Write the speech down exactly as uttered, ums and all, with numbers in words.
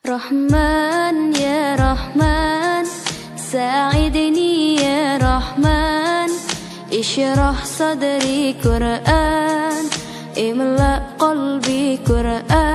رحمن يا رحمن ساعدني يا رحمن اشرح صدري قرآن املأ قلبي قرآن